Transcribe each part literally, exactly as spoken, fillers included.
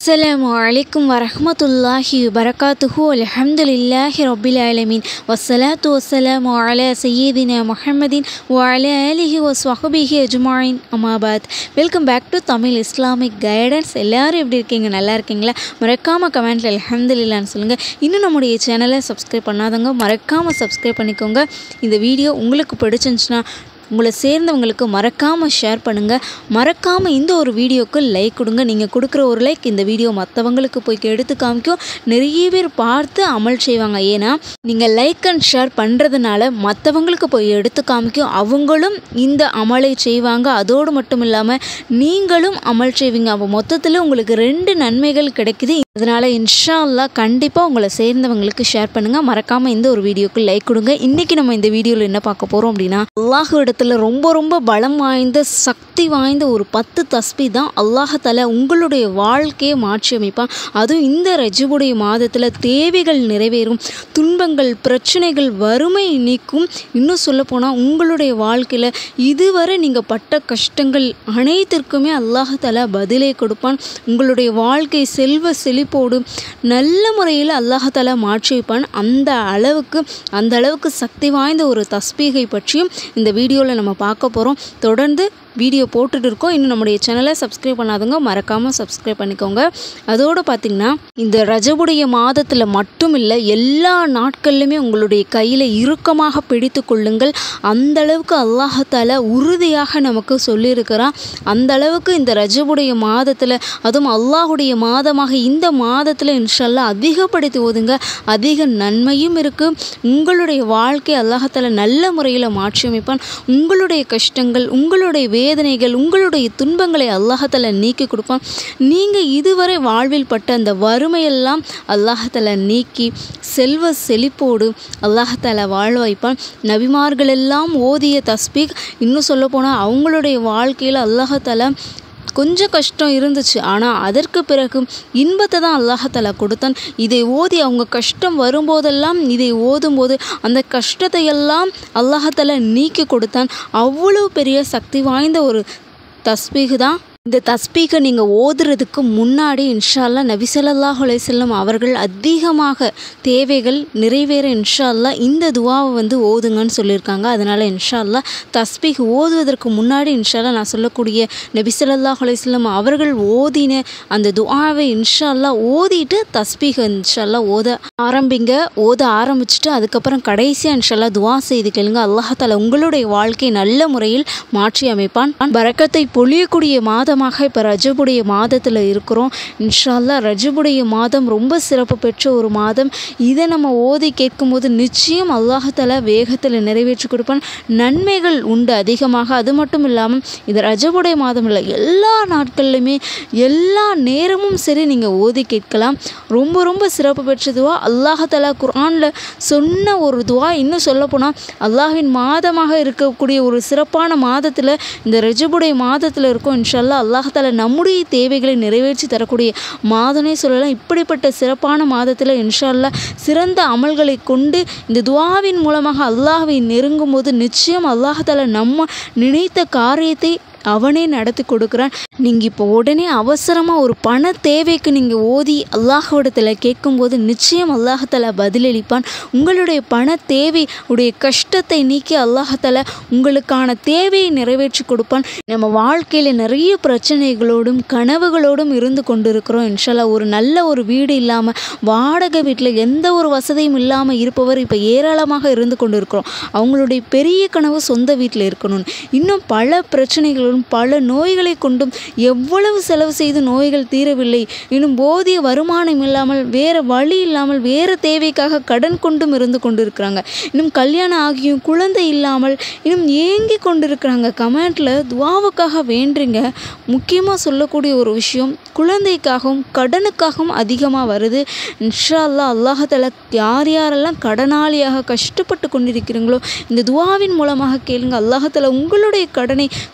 السلام عليكم ورحمة الله وبركاته الحمد لله رب العالمين والصلاة والسلام على سيدنا محمد وعلى آله وصحبه أجمعين أما بعد. Welcome back to Tamil Islamic guidance. எல்லோரும் எப்படி இருக்கீங்க? நல்லா இருக்கீங்களா? மறக்காமல் கமெண்ட்டில் அல்ஹம்துலில்லாஹ்னு சொல்லுங்கள். இன்னும் நம்முடைய சேனலை சப்ஸ்கிரைப் பண்ணாதவங்க மறக்காமல் சப்ஸ்கிரைப் பண்ணிக்கோங்க. இந்த வீடியோ உங்களுக்கு பிடிச்சிருந்துச்சுன்னா உங்களை சேர்ந்தவங்களுக்கு மறக்காமல் ஷேர் பண்ணுங்கள். மறக்காமல் இந்த ஒரு வீடியோவுக்கு லைக் கொடுங்க. நீங்கள் கொடுக்குற ஒரு லைக் இந்த வீடியோ மற்றவங்களுக்கு போய் எடுத்து காமிக்கும். நிறைய பேர் பார்த்து அமல் செய்வாங்க. ஏன்னா நீங்கள் லைக் அண்ட் ஷேர் பண்ணுறதுனால மற்றவங்களுக்கு போய் எடுத்து காமிக்கும். அவங்களும் இந்த அமலை செய்வாங்க. அதோடு மட்டும் இல்லாமல் நீங்களும் அமல் செய்வீங்க. அப்போ மொத்தத்தில் உங்களுக்கு ரெண்டு நன்மைகள் கிடைக்குது. அதனால் இன்ஷா அல்லாஹ் கண்டிப்பாக உங்களை சேர்ந்தவங்களுக்கு ஷேர் பண்ணுங்கள். மறக்காமல் இந்த ஒரு வீடியோவுக்கு லைக் கொடுங்க. இன்றைக்கி நம்ம இந்த வீடியோவில் என்ன பார்க்க போகிறோம் அப்படின்னா, அல்லாஹ் இடத்துல ரொம்ப ரொம்ப பலம் வாய்ந்த சக்தி வாய்ந்த ஒரு பத்து தஸ்பீ தான் அல்லாஹால உங்களுடைய வாழ்க்கையை மாற்றி அமைப்பான். அதுவும் இந்த ரஜபுடைய மாதத்தில் தேவைகள் நிறைவேறும், துன்பங்கள் பிரச்சனைகள் வறுமை நீக்கும். இன்னும் சொல்லப்போனால் உங்களுடைய வாழ்க்கையில் இதுவரை நீங்கள் பட்ட கஷ்டங்கள் அனைத்திற்குமே அல்லாஹால பதிலை கொடுப்பான். உங்களுடைய வாழ்க்கை செல்வ செழிப்போடு நல்ல முறையில் அல்லாஹால மாற்றி வைப்பான். அந்த அளவுக்கு அந்த அளவுக்கு சக்தி வாய்ந்த ஒரு தஸ்பீகை பற்றியும் இந்த வீடியோவில் நம்ம பார்க்க போகிறோம். தொடர்ந்து வீடியோ போட்டுட்டு இருக்கோம். இன்னும் நம்முடைய சேனலை சப்ஸ்கிரைப் பண்ணாதவங்க மறக்காமல் சப்ஸ்கிரைப் பண்ணிக்கோங்க. அதோடு பார்த்திங்கன்னா இந்த ரஜபுடைய மாதத்தில் மட்டும் இல்லை, எல்லா நாட்கள்லையுமே உங்களுடைய கையில் இறுக்கமாக பிடித்து கொள்ளுங்கள். அந்த அளவுக்கு அல்லாஹால உறுதியாக நமக்கு சொல்லியிருக்கிறான். அந்த அளவுக்கு இந்த ரஜபுடைய மாதத்தில், அதுவும் அல்லாஹுடைய மாதமாக இந்த மாதத்தில் இன்ஷா அல்லாஹ் அதிகப்படுத்தி ஓதுங்க. அதிக நன்மையும் இருக்குது. உங்களுடைய வாழ்க்கை அல்லாஹால நல்ல முறையில் மாற்றி அமைப்பான். உங்களுடைய கஷ்டங்கள், உங்களுடைய வேதனைகள், உங்களுடைய துன்பங்களை அல்லாஹால நீக்கி கொடுப்பான். நீங்கள் இதுவரை வாழ்வில் பட்ட அந்த வறுமையெல்லாம் அல்லாஹால நீக்கி செல்வ செழிப்போடு அல்லாஹால வாழ வைப்பான். நபிமார்கள் எல்லாம் ஓதிய தஸ்பீக். இன்னும் சொல்ல போனால் அவங்களுடைய வாழ்க்கையில் அல்லாஹால கொஞ்சம் கஷ்டம் இருந்துச்சு, ஆனால் அதற்கு பிறகு இன்பத்தை தான் அல்லாஹால கொடுத்தான். இதை ஓதி அவங்க கஷ்டம் வரும்போதெல்லாம் இதை ஓதும்போது அந்த கஷ்டத்தையெல்லாம் அல்லாஹால நீக்கி கொடுத்தான். அவ்வளோ பெரிய சக்தி வாய்ந்த ஒரு தஸ்பீக் தான். இந்த தஸ்பீகை நீங்கள் ஓதுறதுக்கு முன்னாடி இன்ஷா அல்லாஹ் நபி ஸல்லல்லாஹு அலைஹி வஸல்லம் அவர்கள் அதிகமாக தேவைகள் நிறைவேற இன்ஷா அல்லாஹ் இந்த துவாவை வந்து ஓதுங்கன்னு சொல்லியிருக்காங்க. அதனால் இன்ஷா அல்லாஹ் தஸ்பீக் ஓதுவதற்கு முன்னாடி இன்ஷா அல்லாஹ் நான் சொல்லக்கூடிய நபி ஸல்லல்லாஹு அலைஹி வஸல்லம் அவர்கள் ஓதின அந்த துவாவை இன்ஷா அல்லாஹ் ஓதிட்டு தஸ்பீகை இன்ஷா அல்லாஹ் ஓத ஆரம்பிங்க. ஓத ஆரம்பிச்சுட்டு அதுக்கப்புறம் கடைசியாக இன்ஷா அல்லாஹ் துவா செய்து கேளுங்க. அல்லாஹ் தஆலா உங்களுடைய வாழ்க்கையை நல்ல முறையில் மாற்றி அமைப்பான். பரக்கத்தை பொழியக்கூடிய மாதம் இப்போ ரஜபுடைய மாதத்தில் இருக்கிறோம். இன்ஷா அல்லாஹ் ரஜபுடைய மாதம் ரொம்ப சிறப்பு பெற்ற ஒரு மாதம். இதை நம்ம ஓதி கேட்கும்போது நிச்சயம் அல்லாஹால வேகத்தில் நிறைவேற்றி கொடுப்பான். நன்மைகள் உண்டு அதிகமாக. அது மட்டும் இல்லாமல் இது ரஜபுடைய மாதம் இல்லை, எல்லா நாட்கள்லையுமே எல்லா நேரமும் சரி நீங்கள் ஓதி கேட்கலாம். ரொம்ப ரொம்ப சிறப்பு பெற்ற துவா. அல்லாஹால குர்ஆனில் சொன்ன ஒரு துவா. இன்னும் சொல்லப்போனால் அல்லாஹ்வின் மாதமாக இருக்கக்கூடிய ஒரு சிறப்பான மாதத்தில் இந்த ரஜபுடைய மாதத்தில் இருக்கும். இன்ஷா அல்லாஹ் அல்லாஹால நம்முடைய தேவைகளை நிறைவேற்றி தரக்கூடிய மாதனே சொல்லலாம். இப்படிப்பட்ட சிறப்பான மாதத்தில் இன்ஷா அல்லாஹ் சிறந்த அமல்களை கொண்டு இந்த துஆவின் மூலமாக அல்லாஹ்வை நெருங்கும் போது நிச்சயம் அல்லாஹால நம்ம நினைத்த காரியத்தை அவனே நடத்தி கொடுக்குறான். நீங்கள் இப்போ உடனே அவசரமாக ஒரு பண தேவைக்கு நீங்கள் ஓதி அல்லாஹ்விடத்தில் கேட்கும்போது நிச்சயம் அல்லாஹால பதிலளிப்பான். உங்களுடைய பண தேவை உடைய கஷ்டத்தை நீக்கி அல்லாஹால உங்களுக்கான தேவையை நிறைவேற்றி கொடுப்பான். நம்ம வாழ்க்கையில் நிறைய பிரச்சனைகளோடும் கனவுகளோடும் இருந்து கொண்டு இருக்கிறோம். இன்ஷா அல்லாஹ் ஒரு நல்ல ஒரு வீடு இல்லாமல், வாடகை வீட்டில் எந்த ஒரு வசதியும் இல்லாமல் இருப்பவர் இப்போ ஏராளமாக இருந்து கொண்டு இருக்கிறோம். அவங்களுடைய பெரிய கனவு சொந்த வீட்டில் இருக்கணும். இன்னும் பல பிரச்சனைகள், பல நோய்களை கொண்டும் எவ்வளவு செலவு செய்து நோய்கள் தீரவில்லை. இன்னும் போதிய வருமானம் இல்லாமல், வேறு வழி இல்லாமல், வேறு தேவைக்காக கடன் கொண்டும் இருந்து கொண்டு இருக்கிறாங்க. இன்னும் கல்யாணம் ஆகியும் குழந்தை இல்லாமல் இன்னும் ஏங்கி கொண்டு இருக்கிறாங்க. கமெண்ட்டில் துவாவுக்காக வேண்டுங்க. முக்கியமாக சொல்லக்கூடிய ஒரு விஷயம், குழந்தைக்காகவும் கடனுக்காகவும் அதிகமாக வருது. இன்ஷா அல்லாஹ் அல்லாஹால யார் யாரெல்லாம் கடனாளியாக கஷ்டப்பட்டு கொண்டிருக்கிறீங்களோ இந்த துவாவின் மூலமாக கேளுங்க. அல்லாஹால உங்களுடைய கடனை விரைவில்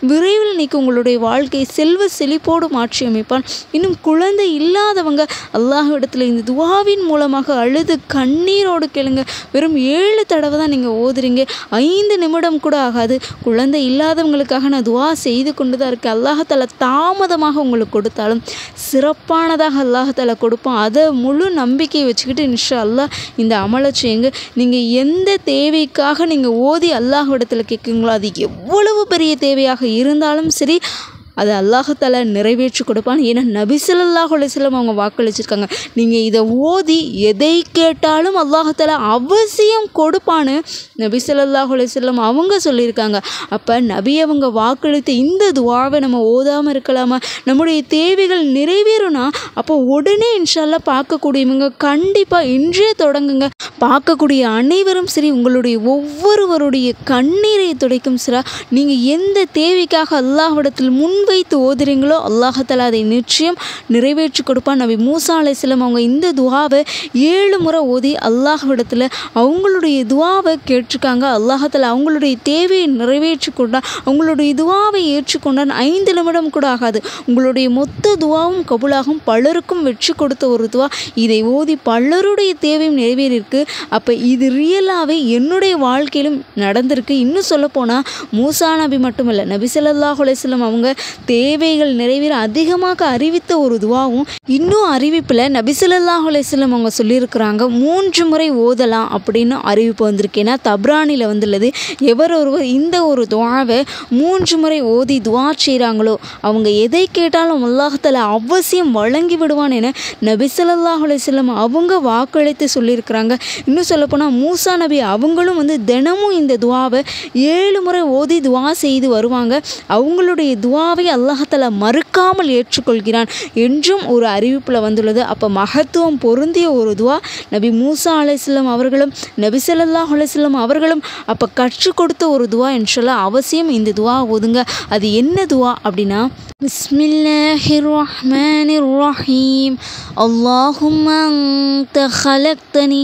தடைகள் நீக்கி உங்களுடைய வாழ்க்கை செல்வ செழிப்போடு மாற்றி அமைப்பான். இன்னும் குழந்தை இல்லாதவங்க அல்லாஹ்விடத்தில் இந்த துவாவின் மூலமாக அழுது கண்ணீரோடு கேளுங்க. வெறும் ஏழு தடவை தான் நீங்கள் ஓதுறீங்க, ஐந்து நிமிடம் கூட ஆகாது. குழந்தை இல்லாதவங்களுக்காக நான் துவா செய்து கொண்டு தான் இருக்கேன். அல்லாஹால தாமதமாக உங்களுக்கு கொடுத்தாலும் சிறப்பானதாக அல்லாஹால கொடுப்பான். அதை முழு நம்பிக்கையை வச்சுக்கிட்டு இன்ஷா அல்லாஹ் இந்த அமலை செய்யுங்க. நீங்கள் எந்த தேவைக்காக நீங்கள் ஓதி அல்லாஹ்விடத்தில் கேட்குங்களோ அது எவ்வளவு பெரிய தேவையாக இருந்தாலும் சரி அது அல்லாஹால நிறைவேற்றி கொடுப்பான். ஏன்னா நபி ஸல்லல்லாஹு அலைஹி வஸல்லம் அவங்க வாக்களிச்சிருக்காங்க, நீங்கள் இதை ஓதி எதை கேட்டாலும் அல்லாஹால அவசியம் கொடுப்பான்னு நபி ஸல்லல்லாஹு அலைஹி வஸல்லம் அவங்க சொல்லியிருக்காங்க. அப்போ நபி அவங்க வாக்களித்த இந்த துவாவை நம்ம ஓதாமல் இருக்கலாமா? நம்முடைய தேவைகள் நிறைவேறும்னா அப்போ உடனே இன்ஷா அல்லாஹ் பார்க்கக்கூடியவங்க கண்டிப்பாக இன்றே தொடங்குங்க. பார்க்கக்கூடிய அனைவரும் சரி, உங்களுடைய ஒவ்வொருவருடைய கண்ணீரை துடைக்கும் சிறா. நீங்கள் எந்த தேவைக்காக அல்லாஹ்விடத்தில் முன் வைத்து ஓதுறீங்களோ அல்லாஹால அதை நிச்சயம் நிறைவேற்றி கொடுப்பான். நபி மூசா அலைஹிஸ்ஸலாம் அவங்க இந்த துவாவை ஏழு முறை ஓதி அல்லாஹ்விடத்தில் அவங்களுடைய துவாவை கேட்டிருக்காங்க. அல்லாஹால அவங்களுடைய தேவையை நிறைவேற்றி கொண்டான், அவங்களுடைய துவாவை ஏற்றுக்கொண்டான். ஐந்து நிமிடம் கூட ஆகாது, உங்களுடைய மொத்த துவாவும் கபூலாகும். பலருக்கும் வெற்றி கொடுத்த ஒரு துவா. இதை ஓதி பலருடைய தேவையும் நிறைவேறியிருக்கு. அப்போ இது ரியலாகவே என்னுடைய வாழ்க்கையிலும் நடந்திருக்கு. இன்னும் சொல்லப்போனால் மூசா நபி மட்டுமல்ல, நபி ஸல்லல்லாஹு அலைஹி வஸல்லம் அவங்க தேவைகள் நிறைவேற அதிகமாக அறிவித்த ஒரு துவாவும் இன்னும் அறிவிப்பில் நபி ஸல்லல்லாஹு அலைஹி வஸல்லம் அவங்க சொல்லியிருக்கிறாங்க மூன்று முறை ஓதலாம் அப்படின்னு அறிவிப்பு வந்திருக்கு. ஏன்னா தப்ரானியில் வந்துள்ளது, எவர் ஒருவர் இந்த ஒரு துவாவை மூன்று முறை ஓதி துவா செய்கிறாங்களோ அவங்க எதை கேட்டாலும் அல்லாஹ்தாலா அவசியம் வழங்கி விடுவான் என நபி ஸல்லல்லாஹு அலைஹி வஸல்லம் அவங்க வாக்களித்து சொல்லியிருக்கிறாங்க. இன்னும் சொல்லப்போனால் மூசா நபி அவங்களும் வந்து தினமும் இந்த துவாவை ஏழு முறை ஓதி துவா செய்து வருவாங்க. அவங்களுடைய துவாவை அல்லாஹ்தாலா மறுக்காமல் ஏற்றுக்கொள்கிறான் என்றும் ஒரு அறிவிப்பில் வந்துள்ளது. அப்போ மகத்துவம் பொருந்திய ஒரு துவா நபி மூசா அலைஹிஸ்ஸலாம் அவர்களும் நபி ஸல்லல்லாஹு அலைஹி வஸல்லம் அவர்களும் அப்போ கற்றுக் கொடுத்த ஒரு துவா இன்ஷா அவசியம் இந்த துவா ஓதுங்க. அது என்ன துவா அப்படின்னா, பிஸ்மில்லாஹிர் ரஹ்மானிர் ரஹீம். அல்லாஹும்ம அன்த خلقتني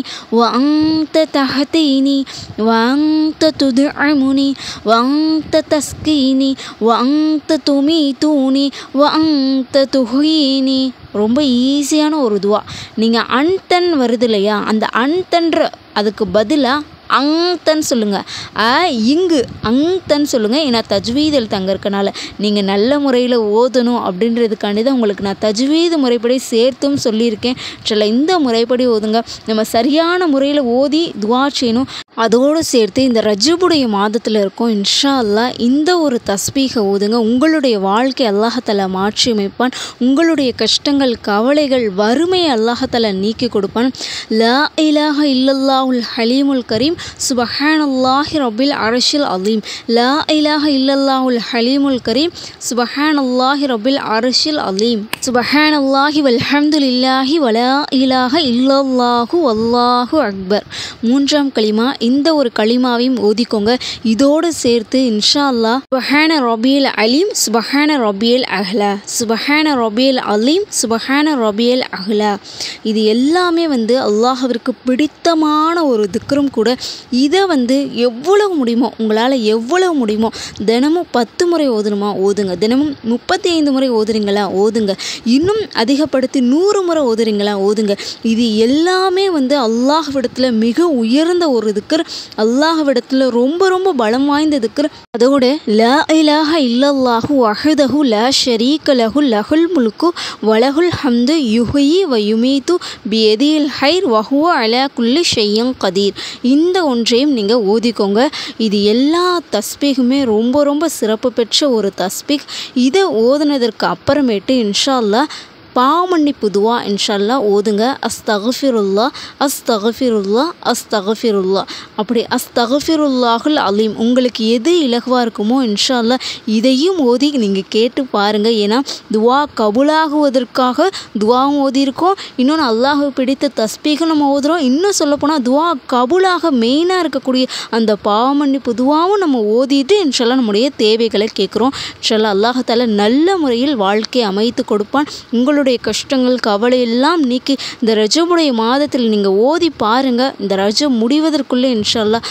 وأنت تهديني وأنت تدعمني وأنت تسقيني وأنت تميتني وأنت تحييني. ரொம்ப ஈஸியான ஒரு துவா. நீங்கள் அன்தன் வருது இல்லையா, அந்த அன்தன்ற அதுக்கு பதிலாக அங்தன் சொல்லுங்கள். அ இங்கு அங்தன் சொல்லுங்கள். ஏன்னா தஜ்வீதில் தங்க இருக்கனால நீங்கள் நல்ல முறையில் ஓதணும் அப்படின்றதுக்காண்டி தான் உங்களுக்கு நான் தஜ்வீது முறைப்படி சேர்த்தும் சொல்லியிருக்கேன். சில இந்த முறைப்படி ஓதுங்க. நம்ம சரியான முறையில் ஓதி துவா செய்யணும். அதோடு சேர்த்து இந்த ரஜபுடைய மாதத்தில் இருக்கும் இன்ஷா அல்லாஹ் இந்த ஒரு தஸ்பீகை ஓதுங்க. உங்களுடைய வாழ்க்கை அல்லாஹ்தாலா மாற்றி அமைப்பான். உங்களுடைய கஷ்டங்கள் கவலைகள் வறுமையை அல்லாஹ்தாலா நீக்கி கொடுப்பான். லா இலாஹ இல்லல்லாஹுல் ஹலீமுல் கரீம் சுபஹானல்லாஹி ரப்பில் அர்ஷில் அலீம். லா இலாஹ இல்லல்லாஹுல் ஹலீமுல் கரீம் சுபஹானல்லாஹி ரப்பில் அர்ஷில் அலீம். சுபஹானல்லாஹி வல்ஹம்துலில்லாஹி வலா இலாஹ இல்லல்லாஹு வல்லாஹு அக்பர். மூன்றாம் களிமா. இந்த ஒரு களிமாவையும் ஓதிக்கோங்க. இதோடு சேர்த்து இன்ஷா அல்லாஹ் சுபஹான ரபியல் அலீம் சுபஹான ரபியல் அஹ்லா சுபஹான ரபியல் அலீம் சுபஹான ரபியல் அஹ்லா. இது எல்லாமே வந்து அல்லாஹ்விற்கு பிடித்தமான ஒரு திக்ரும் கூட. இதை வந்து எவ்வளவு முடியுமோ, உங்களால் எவ்வளவு முடியுமோ தினமும் பத்து முறை ஓதணுமா ஓதுங்க. தினமும் முப்பத்தி ஐந்து முறை ஓதுறீங்களா ஓதுங்க. இன்னும் அதிகப்படுத்தி நூறு முறை ஓதுறீங்களா ஓதுங்க. இது எல்லாமே வந்து அல்லாஹ்விடத்தில் மிக உயர்ந்த ஒரு திக்ர், அல்லாஹ்விடத்தில் ரொம்ப ரொம்ப பலம் வாய்ந்த திக்ர். அதோடு லா இலாஹ இல்லல்லாஹு வஹ்தஹு லா ஷரீக லஹு லஹுல் முல்கு வலஹுல் ஹம்து யுஹ்யி வ யுமீது பியதில் ஹைர் வஹுவ அலா குல்லி ஷைஇன் கதீர். இந்த ஒன்றையும் நீங்கள் ஓதிக்கோங்க. இது எல்லா தஸ்பீகுமே ரொம்ப ரொம்ப சிறப்பு பெற்ற ஒரு தஸ்பீக். இதை ஓதுனதற்கு அப்புறமேட்டு இன்ஷா அல்லாஹ் பாவமன்னிப்பு துவா இன்ஷா அல்லாஹ் ஓதுங்க. அஸ்தக்ஃபிருல்லா அஸ்தக்ஃபிருல்லா அஸ்தக்ஃபிருல்லா. அப்படி அஸ்தக்ஃபிருல்லாஹுல் அலீம் உங்களுக்கு எது இலகுவாக இருக்குமோ இன்ஷா அல்லாஹ் இதையும் ஓதி நீங்கள் கேட்டு பாருங்கள். ஏன்னா துவா கபூலாகுவதற்காக துவாவும் ஓதியிருக்கோம். இன்னொன்று அல்லாஹ் பிடித்த தஸ்பீகம் நம்ம ஓதுகிறோம். இன்னும் சொல்லப்போனால் துவா கபூலாக மெயினாக இருக்கக்கூடிய அந்த பாவமன்னிப்பு துவாவும் நம்ம ஓதிட்டு இன்ஷா அல்லாஹ் நம்முடைய தேவைகளை கேட்குறோம். இன்ஷா அல்லாஹ் அல்லாஹ்தாலா நல்ல முறையில் வாழ்க்கையை அமைத்து கொடுப்பான். உங்களுடைய கஷ்டங்கள் கவலை எல்லாம் நீக்கி இந்த ரஜபுடைய மாதத்தில் நீங்கள் ஓதி பாருங்கள். இந்த ரஜப் முடிவதற்குள்ளே இன்ஷா அல்லாஹ்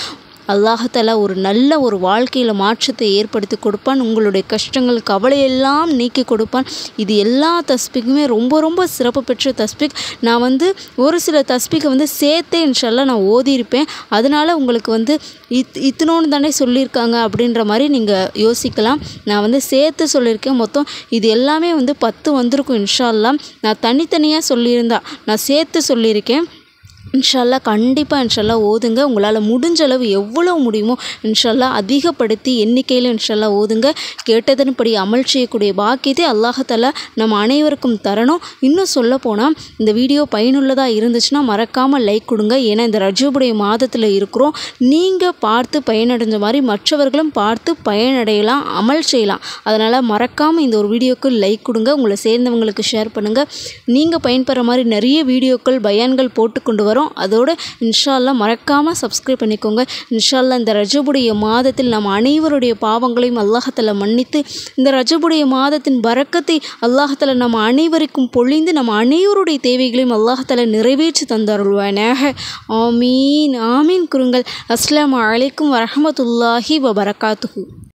அல்லாஹ் ஒரு நல்ல ஒரு வாழ்க்கையில் மாற்றத்தை ஏற்படுத்தி கொடுப்பான். உங்களுடைய கஷ்டங்கள் கவலையெல்லாம் நீக்கி கொடுப்பான். இது எல்லா தஸ்பீக்குமே ரொம்ப ரொம்ப சிறப்பு பெற்ற தஸ்பீக். நான் வந்து ஒரு சில தஸ்பீக்கை வந்து சேர்த்தே இன்ஷால்லா நான் ஓதியிருப்பேன். அதனால் உங்களுக்கு வந்து இத் இத்தனோன்னு தானே சொல்லியிருக்காங்க அப்படின்ற மாதிரி நீங்கள் யோசிக்கலாம். நான் வந்து சேர்த்து சொல்லியிருக்கேன். மொத்தம் இது எல்லாமே வந்து பத்து வந்திருக்கும் இன்ஷா அல்லாஹ். நான் தனித்தனியாக சொல்லியிருந்தா நான் சேர்த்து சொல்லியிருக்கேன். இன்ஷா அல்லாஹ் கண்டிப்பாக இன்ஷா அல்லாஹ் ஓதுங்க. உங்களால் முடிஞ்ச அளவு எவ்வளோ முடியுமோ இன்ஷா அல்லாஹ் அதிகப்படுத்தி எண்ணிக்கையில் இன்ஷா அல்லாஹ் ஓதுங்க. கேட்டதன்படி அமல் செய்யக்கூடிய பாக்கியத்தை அல்லாஹ் தஆலா நம்ம அனைவருக்கும் தரணும். இன்னும் சொல்ல போனால் இந்த வீடியோ பயனுள்ளதாக இருந்துச்சுன்னா மறக்காமல் லைக் கொடுங்க. ஏன்னா இந்த ரஜபுடைய மாதத்தில் இருக்கிறோம். நீங்கள் பார்த்து பயனடைஞ்ச மாதிரி மற்றவர்களும் பார்த்து பயனடையலாம், அமல் செய்யலாம். அதனால் மறக்காமல் இந்த ஒரு வீடியோக்கு லைக் கொடுங்க. உங்களை சேர்ந்தவங்களுக்கு ஷேர் பண்ணுங்கள். நீங்கள் பயன்பெற மாதிரி நிறைய வீடியோக்கள் பயான்கள் போட்டுக்கொண்டு வரோம். அதோட இன்ஷா அல்லாஹ் மறக்காமல் சப்ஸ்கிரைப் பண்ணிக்கோங்க. இன்ஷா அல்லாஹ் இந்த ரஜபுடைய மாதத்தில் நம் அனைவருடைய பாவங்களையும் அல்லாஹ் தஆலா மன்னித்து இந்த ரஜபுடைய மாதத்தின் பரக்கத்தை அல்லாஹ் தஆலா நம்ம அனைவருக்கும் பொழிந்து நம்ம அனைவருடைய தேவைகளையும் அல்லாஹ் தஆலா நிறைவேற்றி தந்தருள்வானாக. ஆமீன் ஆமீன். குருங்கள். அஸ்ஸலாமு அலைக்கும் வரஹ்மத்துல்லாஹி வபரகாத்துஹு.